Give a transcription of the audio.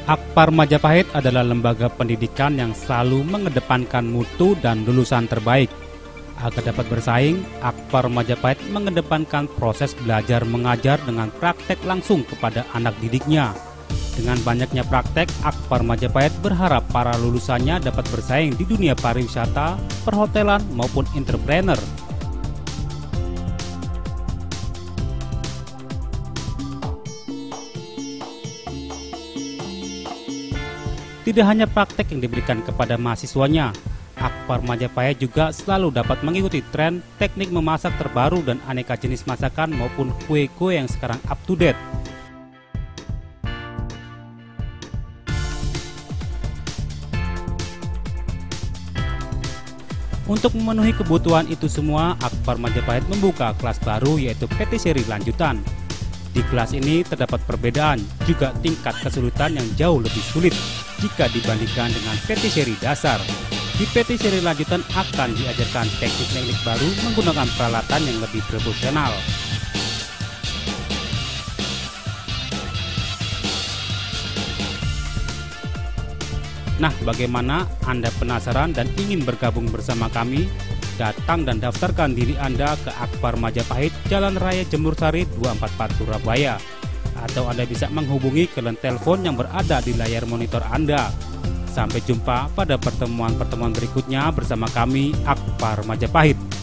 Akpar Majapahit adalah lembaga pendidikan yang selalu mengedepankan mutu dan lulusan terbaik. Agar dapat bersaing, Akpar Majapahit mengedepankan proses belajar mengajar dengan praktek langsung kepada anak didiknya. Dengan banyaknya praktek, Akpar Majapahit berharap para lulusannya dapat bersaing di dunia pariwisata, perhotelan, maupun entrepreneur. Tidak hanya praktek yang diberikan kepada mahasiswanya, Akpar Majapahit juga selalu dapat mengikuti tren teknik memasak terbaru dan aneka jenis masakan maupun kue-kue yang sekarang up to date. Untuk memenuhi kebutuhan itu semua, Akpar Majapahit membuka kelas baru yaitu petisserie lanjutan. Di kelas ini terdapat perbedaan, juga tingkat kesulitan yang jauh lebih sulit jika dibandingkan dengan petisserie dasar. Di petisserie lanjutan akan diajarkan teknik-teknik baru menggunakan peralatan yang lebih profesional. Nah, bagaimana Anda penasaran dan ingin bergabung bersama kami? Datang dan daftarkan diri Anda ke Akpar Majapahit, Jalan Raya Jemur Sari 244 Surabaya. Atau Anda bisa menghubungi ke telepon yang berada di layar monitor Anda. Sampai jumpa pada pertemuan-pertemuan berikutnya bersama kami, Akpar Majapahit.